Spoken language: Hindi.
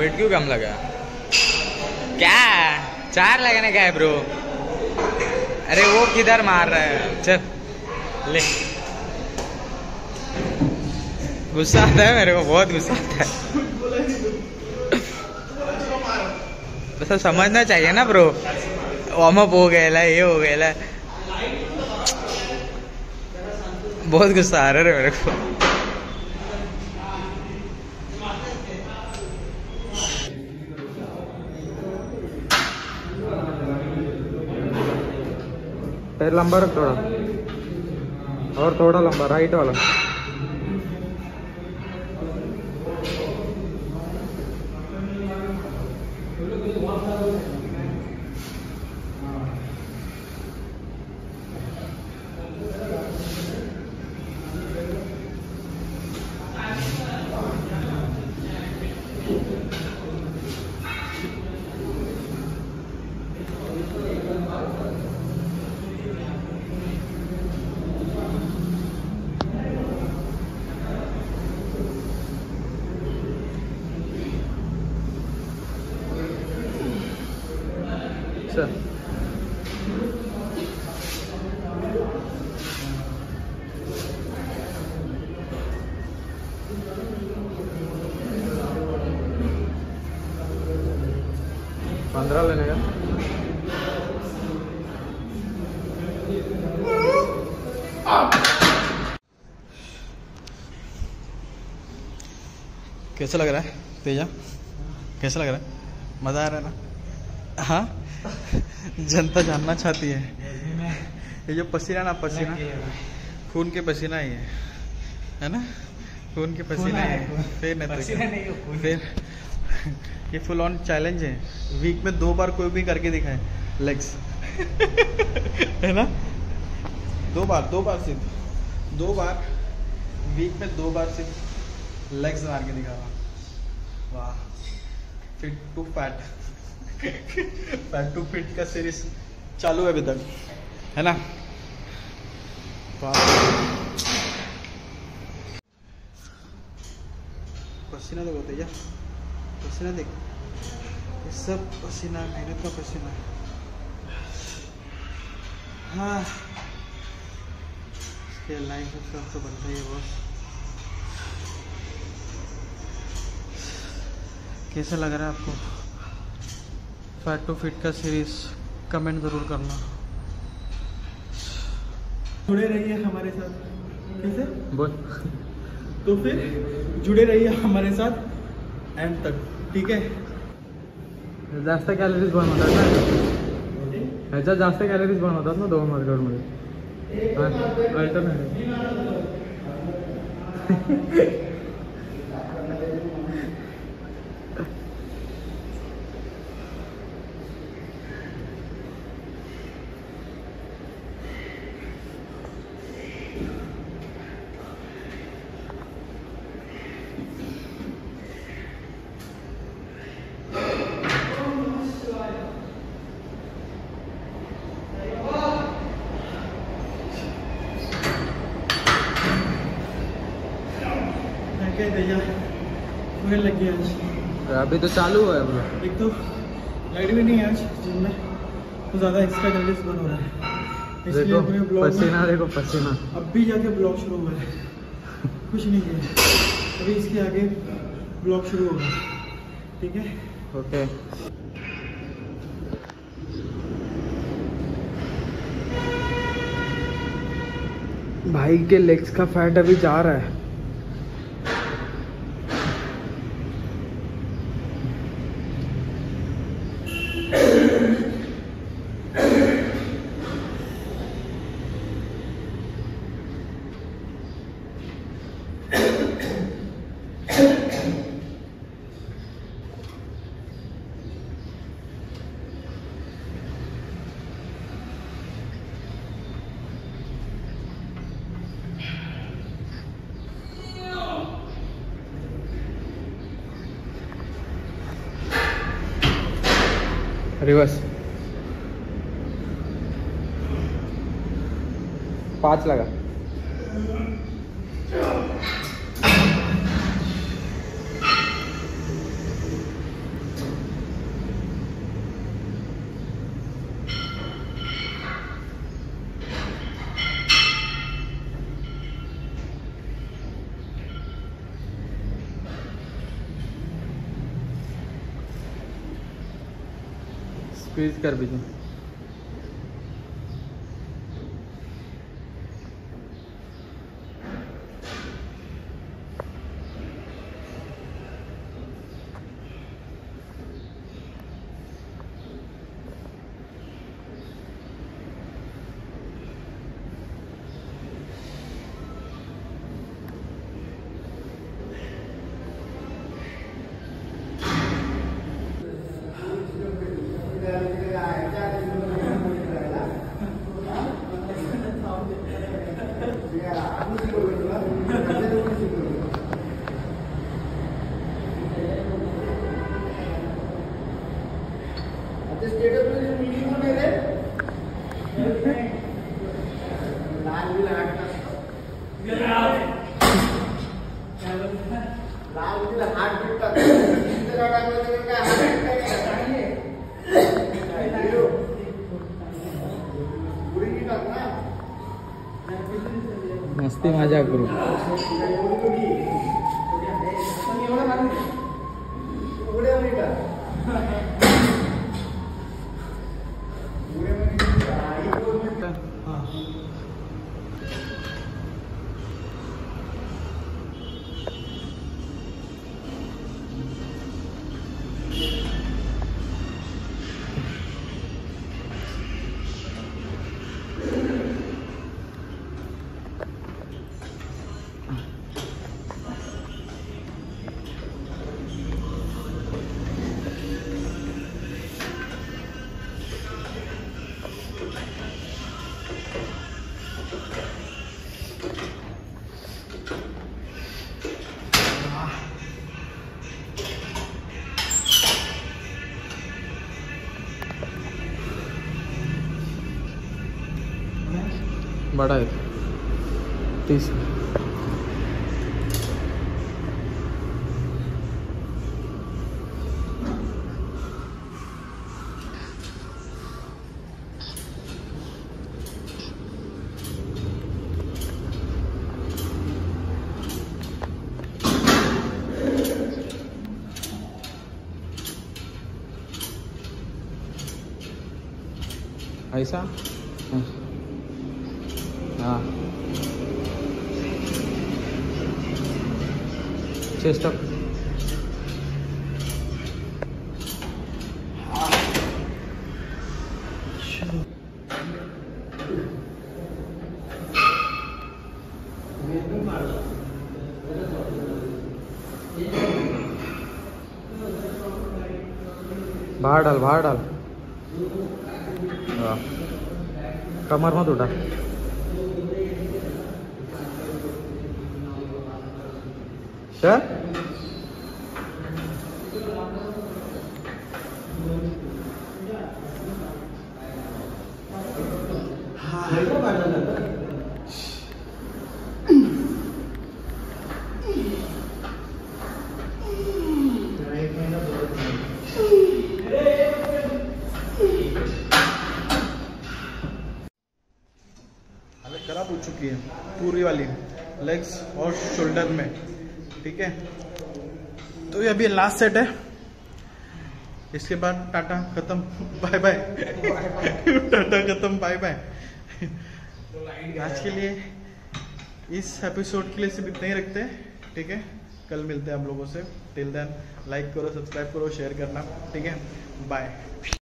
वेट क्यों कम लगा? क्या 4 लगाने का है ब्रो? अरे वो किधर मार रहा है? चल ले। गुस्सा आता है मेरे को, बहुत गुस्सा आता है। तो समझना चाहिए ना ब्रो, वार्म अप हो गया ये हो गया। बहुत गुस्सा आ रहा है मेरे को। पैर लंबा रख थोड़ा, और थोड़ा लंबा, राइट वाला। अच्छा, पंद्रह लेने का। कैसा लग रहा है तेजा? कैसा लग रहा है? मज़ा आ रहा है ना? हाँ, जनता जानना चाहती है। ये जो पसीना ना, पसीना खून के पसीना ही है ना? खून के पसीना है। फिर नहीं, फिर ये फुल ऑन चैलेंज है। वीक में 2 बार कोई भी करके दिखाए लेग्स है ना? 2 बार सिर्फ 2 बार, वीक में 2 बार सिर्फ लेग्स मार के दिखा। वाह, fit to fat fat to fit का सीरीज चालू है अभी तक, है ना? पसीना देखो तेजा, पसीना देख, ये सब पसीना, मेहनत का पसीना। हाँ, इसके लाइफ में सब तो बनता ही है बॉस। कैसा लग रहा है आपको फैट टू फिट का सीरीज? कमेंट ज़रूर करना। जुड़े रहिए हमारे साथ। कैसे बोल? तो फिर जुड़े रहिए हमारे साथ एंड तक, ठीक है? जास्त कॅलरीज बर्न होतात ना ह्याच्यात, जास्त कॅलरीज बर्न होतात ना 2 वर्कआउटमध्ये। अल्टरनेटिव्ह लग गया आज। अभी तो चालू है ब्रो। एक तो लाइट भी नहीं है आज जिम में, तो ज़्यादा एक्स्ट्रा कैलोरीज बर्न हो रहा है। इसलिए पूरे ब्लॉग पसीना देखो, पसीना। अब भी जाके ब्लॉग शुरू हुआ है, कुछ नहीं किया अभी, इसके आगे ब्लॉग शुरू होगा, ठीक है? ओके। भाई के लेग्स का फैट अभी जा रहा है। रिवर्स 5 लगा। स्क्वीज कर बीजू। मस्ती मजा करू। बड़ा है 30। ऐसा हाँ चेस्ट अप। बाहर डाल बाहर डाल। हाँ कमर मत उठा। क्या हालत खराब हो चुकी है पूरी वाली लेग्स और शोल्डर में। ठीक है तो ये अभी लास्ट सेट है, इसके बाद टाटा खत्म बाय बाय। टाटा खत्म बाय बाय। आज के लिए इस एपिसोड के लिए सिर्फ इतना ही रखते हैं। ठीक है कल मिलते हैं आप लोगों से। टिल देन लाइक करो, सब्सक्राइब करो, शेयर करना। ठीक है बाय।